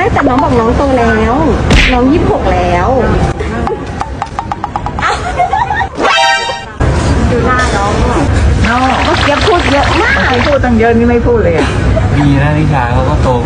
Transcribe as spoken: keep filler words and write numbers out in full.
แต่น้องบอกน้องโตแล้วน้องยี่สิบหกแล้วดูหน้าน้องเนาะเมื่อกี้พูดเยอะมากพูดตั้งเยอะนี่ไม่พูดเลยอ่ะดีนะนิชาเขาก็โต